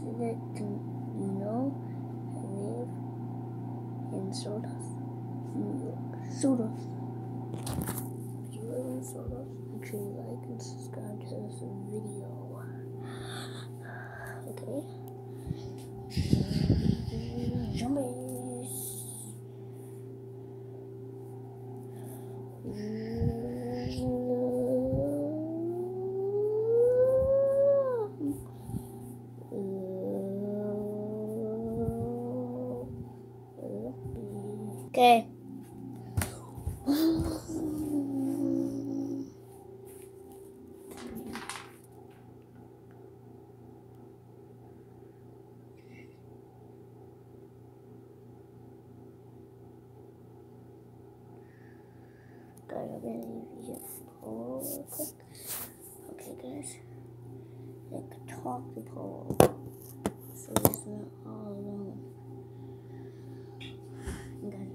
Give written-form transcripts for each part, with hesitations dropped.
that I live in Sodas. Sodas. If you live in Sodas, make sure you like and subscribe to this video. Okay? Zombies. Okay. Guys, I'm gonna leave you poll real quick. Okay, guys. Like, talk the poll. So it's not all alone. Guys,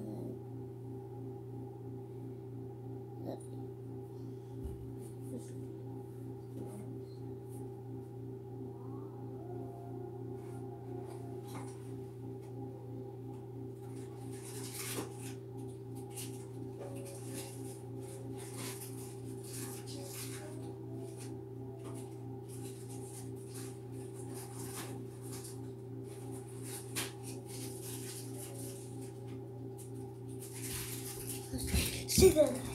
see that, guys.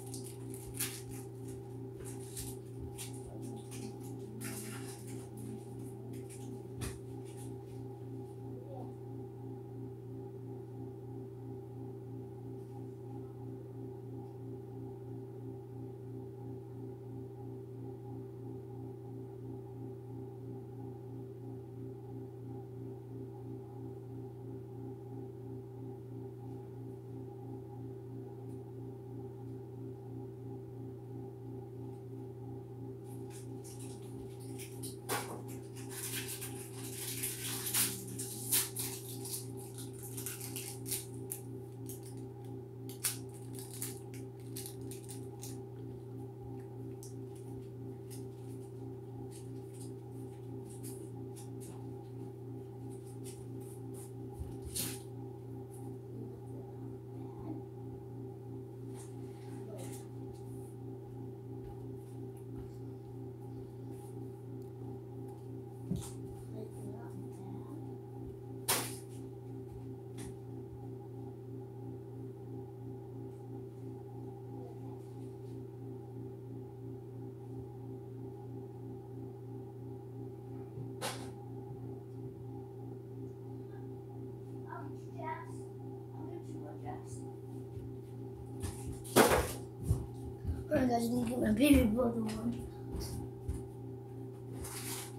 Alright guys, I need to get my baby brother one.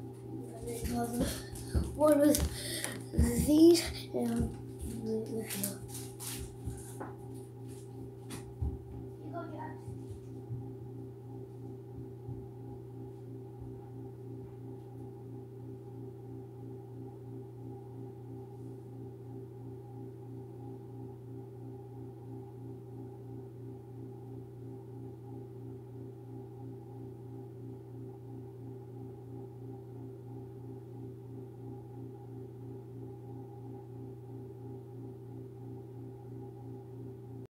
One with these and with